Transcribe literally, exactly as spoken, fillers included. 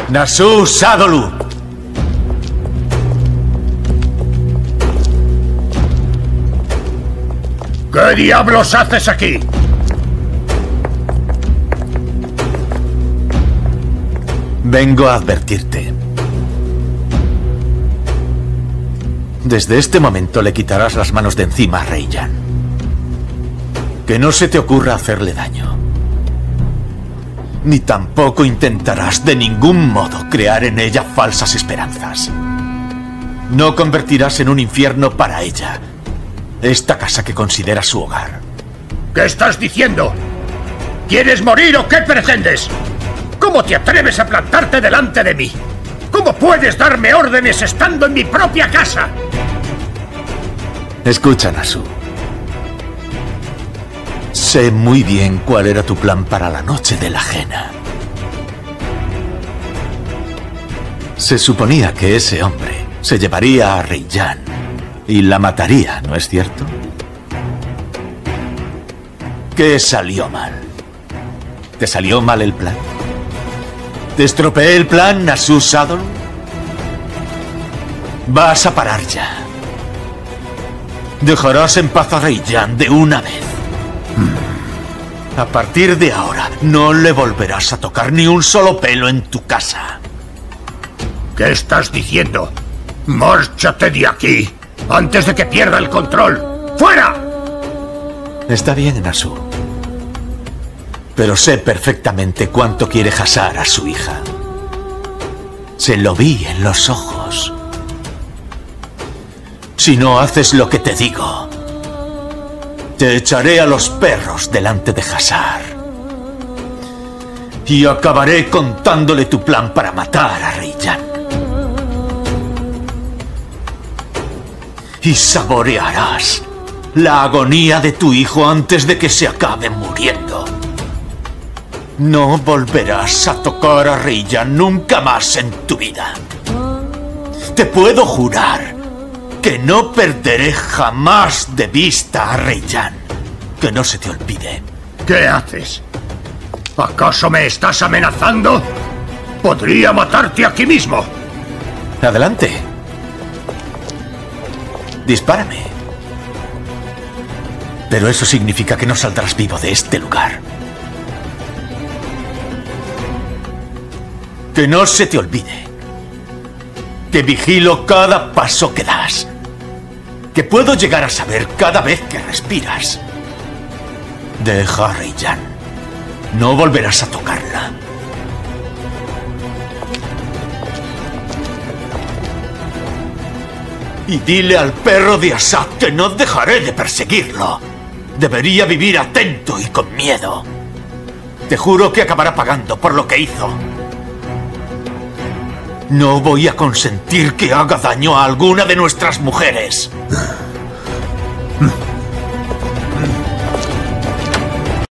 Nasu Sadolu. ¿Qué diablos haces aquí? Vengo a advertirte. Desde este momento le quitarás las manos de encima a Reiyan. Que no se te ocurra hacerle daño. Ni tampoco intentarás de ningún modo crear en ella falsas esperanzas. No convertirás en un infierno para ella esta casa que considera su hogar. ¿Qué estás diciendo? ¿Quieres morir o qué pretendes? ¿Cómo te atreves a plantarte delante de mí? ¿Cómo puedes darme órdenes estando en mi propia casa? Escucha, Nasu. Sé muy bien cuál era tu plan para la noche de la ajena. Se suponía que ese hombre se llevaría a Reiyan y la mataría, ¿no es cierto? ¿Qué salió mal? ¿Te salió mal el plan? ¿Te estropeé el plan, Nasu Sadolu? Vas a parar ya. Dejarás en paz a Reiyan de una vez. A partir de ahora, no le volverás a tocar ni un solo pelo en tu casa. ¿Qué estás diciendo? ¡Márchate de aquí! ¡Antes de que pierda el control! ¡Fuera! Está bien, Nasu. Pero sé perfectamente cuánto quiere Hasar a su hija. Se lo vi en los ojos. Si no haces lo que te digo, te echaré a los perros delante de Hasar. Y acabaré contándole tu plan para matar a Reiyan. Y saborearás la agonía de tu hijo antes de que se acabe muriendo. No volverás a tocar a Reiyan nunca más en tu vida. Te puedo jurar que no perderé jamás de vista a Reiyan. Que no se te olvide. ¿Qué haces? ¿Acaso me estás amenazando? Podría matarte aquí mismo. Adelante. Dispárame. Pero eso significa que no saldrás vivo de este lugar. Que no se te olvide que vigilo cada paso que das. Que puedo llegar a saber cada vez que respiras. Deja a Reiyan. No volverás a tocarla. Y dile al perro de Assad que no dejaré de perseguirlo. Debería vivir atento y con miedo. Te juro que acabará pagando por lo que hizo. No voy a consentir que haga daño a alguna de nuestras mujeres.